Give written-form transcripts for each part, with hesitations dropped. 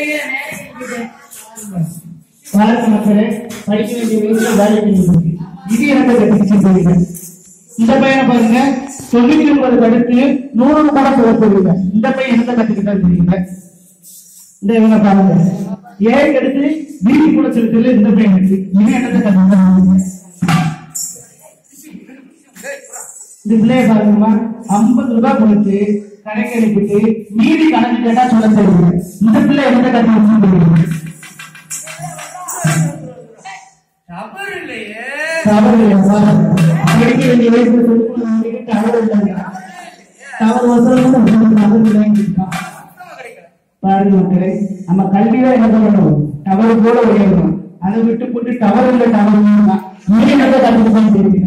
பாரத மக்களே படிக்க வேண்டிய வயசுல வேலை செஞ்சு இது எனக்கு கற்றுக்கிட்டு இந்த பையனை பாருங்க 99 அடுத்து 100 கூட சொல்ல சொல்லுங்க. இந்த பையன் என்ன கத்துக்கிட்டா தெரியுங்க. இந்த இவங்க பாருங்க 7 எடுத்து வீட்டு கூட செலுத்தல இந்த பையன் இருக்கு. இவன் என்னத்தை கத்துக்கிட்டாங்க. இந்த பிள்ளைய பாருங்கம்மா 50 ரூபாய் கொடுத்து கணக்கு அனுப்பிட்டு மீதி கணக்கு கேட்டா சொல்ல தெரியுங்க. இந்த பிள்ளை என்னத்தை கத்துக்கிட்டு படிக்க வேண்டிய வயசுல பாருங்க மக்களே நம்ம கல்விதான் என்ன பண்ணணும் டவர் போல உயரணும். அதை விட்டு போட்டு டவர் இல்ல டவர் நீங்க என்ன கற்றுக்கிட்டு தெரியுங்க.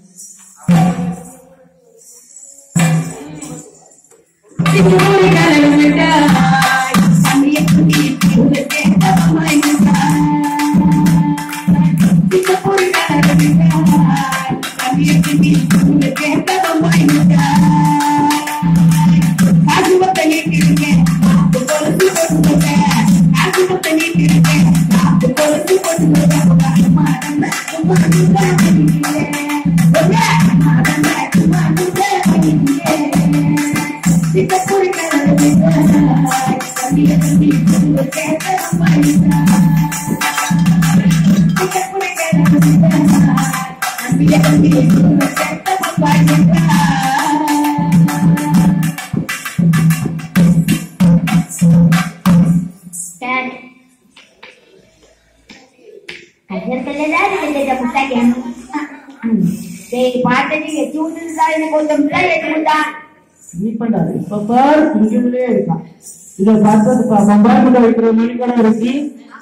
இதை பார்த்தது பம்பாய்க்குள்ள வைக்கிற மணிக்கடை இருக்கு.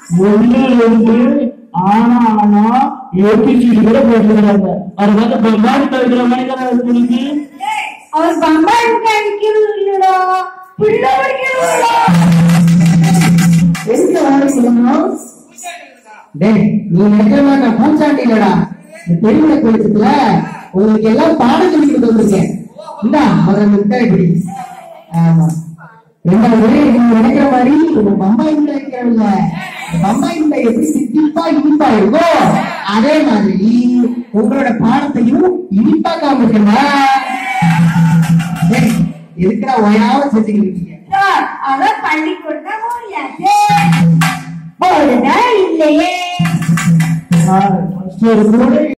ஆனா ஆனா ஏபிசிடி கூட போட்டுக்கிறாங்க. அவர் வந்து பம்பாய்க்குள்ள வைக்கிற மணிக்கடை இருக்கு. அவர் பம்பாய்க்கு அடிக்கிறது இல்லடா பிள்ளை படிக்கிறா. எங்க வேலை சொல்லணும். டேய் நீ நிஜமா நான் பூச்சாண்டி இல்லடா. பெருமை கொடுத்துக்கல உங்களுக்கு எல்லாம் பாடம் சொல்லி கொடுத்து வந்திருக்கேன். இந்தா முதல்ல மிட்டாய் பிடி. ஆமா ரெண்டாவது நீங்க நினைக்கிற மாதிரி பம்பாய் முட்டை வைக்கிறவங்க பம்பாய் முட்டை எப்படி சித்திப்பா இனிப்பா இருக்கோ அதே மாதிரி உங்களோட பாடத்தையும் இனிப்பா காமிக்கணும். இருக்கிற ஒயாவ செஞ்சுக்கிட்டு இருக்கீங்க. அதான் பள்ளிக்கூட இல்லையே